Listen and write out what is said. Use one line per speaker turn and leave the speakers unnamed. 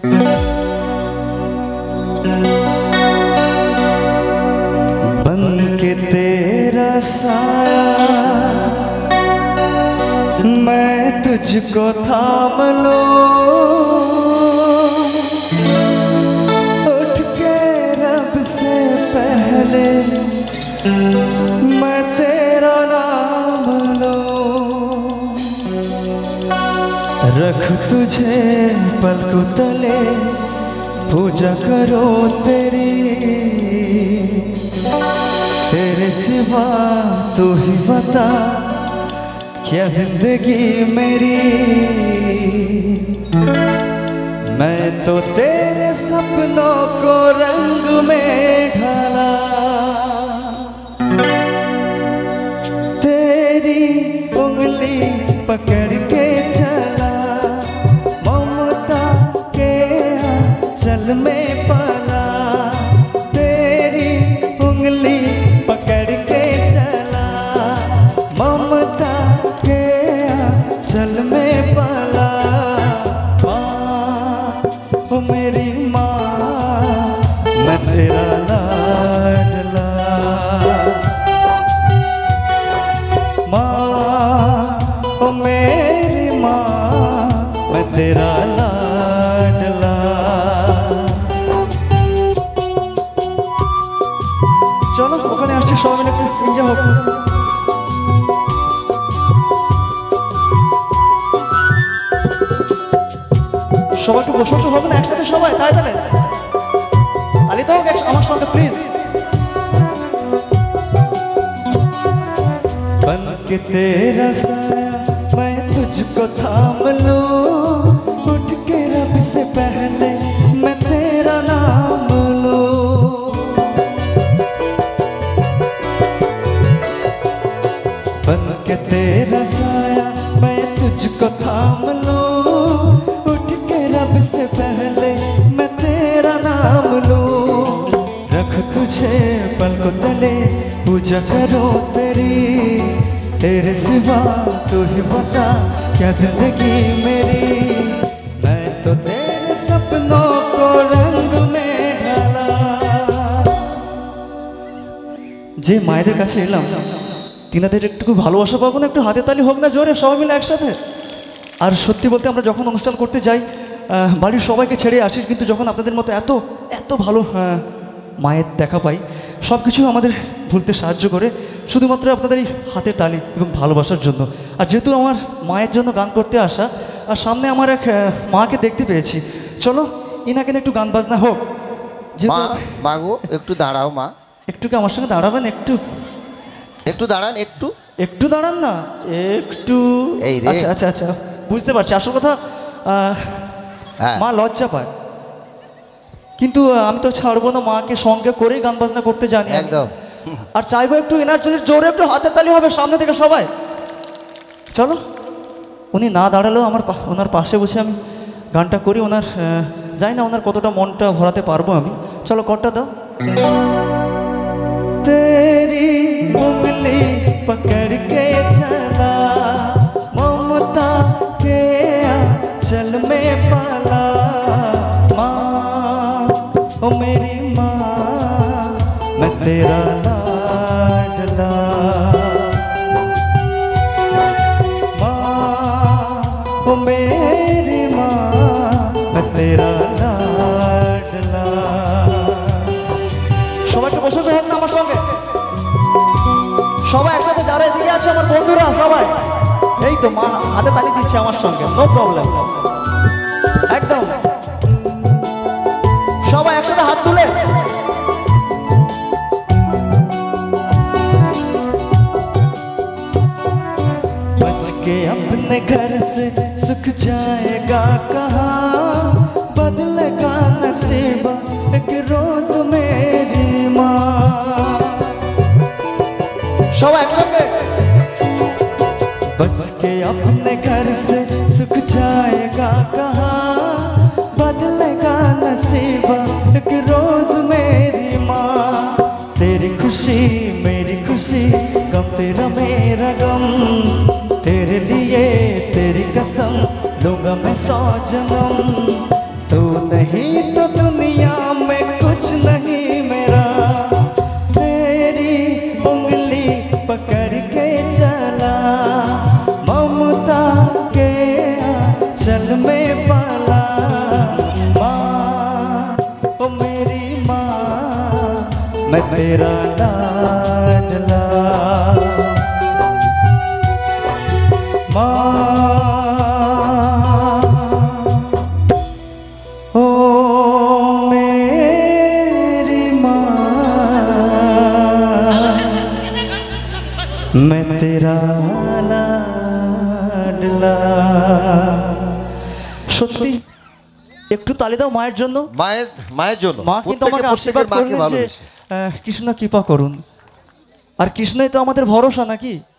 बन के तेरा साया मैं तुझको थाम लूं, उठ के रब से पहले मैं तेरा नाम लूं, रख तुझे पलकों तले पूजा करो तेरी, तेरे सिवा तू ही बता क्या जिंदगी मेरी। मैं तो तेरे सपनों को रंग में ढाला, तेरी उंगली पकड़ के चला, ममता के आंचल में पला, तेरी उंगली पकड़ के चला, ममता के आंचल में पला। ओ मेरी माँ मैं तेरा लाडला, माँ ओ मेरी माँ मैं तेरा लाडला। चलो ওখানে আসছি সবাই মিলে একটু এনজয় হোক। সবাই একটু বসে বসে হবে না একসাথে সবাই তাই তাহলে আলি তো আমার সঙ্গে প্লিজ। बन के तेरा साया मैं तुझको थाम लूं, उठ के रब से पहले मैं तेरा नाम लूं, बन के तेरा साया मैं तुझको थाम लूं, उठ के रब से पहले मैं तेरा नाम लूं, रख तुझे पलकों तले पूजा करो तेरी, तेरे सिवा तू ही बता क्या जिंदगी मेरी। मैं तो तेरे सपनों को रंग में ढाला। যে মায়েদের কাছে এলাম তিনাদের একটু ভালোবাসা পাবো না, একটু হাতে তালি হোক না জোরে সবাই মিলে একসাথে। আর সত্যি বলতে আমরা যখন অনুষ্ঠান করতে যাই বাড়ির সবাইকে ছেড়ে আসি, কিন্তু যখন আপনাদের মতো এত এত ভালো মায়ের দেখা পাই সব কিছু আমাদের ভুলতে সাহায্য করে শুধুমাত্র আপনাদের এই হাতের তালি এবং ভালোবাসার জন্য। আর যেহেতু আমার মায়ের জন্য গান করতে আসা, আর সামনে আমার এক মাকে দেখতে পেয়েছি, চলো ইনাকে একটু গান বাজনা হোক। যেহেতু
মা গো একটু দাঁড়াও মা, একটু
কি আমার সঙ্গে দাঁড়াবেন? একটু
একটু দাঁড়ান, একটু
একটু দাঁড়ান না একটু। আচ্ছা আচ্ছা আচ্ছা বুঝতে পারছি। আসল কথা মা লজ্জা পায়, কিন্তু আমি তো ছাড়বো না মাকে সঙ্গে করেই গান বাজনা করতে জানি
একদম।
আর চাইবো একটু এনার জন্য জোরে একটু হাতে তালি হবে সামনে থেকে সবাই। চলো উনি না দাঁড়ালেও ওনার পাশে বসে আমি গানটা করি। ওনার জানি না ওনার কতটা মনটা ভরাতে পারবো আমি। চলো কটটা দাও। तेरी उंगली पकड़ के चला, ममता के आंचल में पाला, माँ ओ मेरी माँ मैं तेरा लाडला, माँ ओ मेरी माँ मैं तेरा लाडला। সবাই তো বসে হোক না আমার সঙ্গে, সবাই একসাথে যারা এদিকে আছে আমার বন্ধুরা সবাই, এই তো মা হাতে তালি দিচ্ছে আমার সঙ্গে, নো প্রবলেম একদম। সবাই একসাথে হাত তুলে बच के अपने घर से सुख जाएगा कहाँ, बदलेगा नसीबा एक रोज मेरी माँ। সবাই একসঙ্গে बच के अपने घर से सुख जाएगा कहाँ, बदलेगा नसीबा एक रोज मेरी माँ। तेरी खुशी मेरी खुशी, गम तेरा मेरा गम, तेरे लिए तेरी कसम लूंगा मैं 100 जन्म। तू नहीं तो दुनिया में कुछ नहीं मेरा, तेरी उंगली पकड़ के चला, ममता के आंचल में पाला। माँ ओ मेरी माँ, मैं तेरा लाडला। माँ ओ मेरी माँ, मैं तेरा লাডলা। সত্যি একটু তালি দাও মায়ের জন্য।
মায়ের জন্য
মা কিন্তু আমাকে আশীর্বাদ করলেন যে কৃষ্ণ কৃপা করুন, আর কৃষ্ণই তো আমাদের ভরসা নাকি।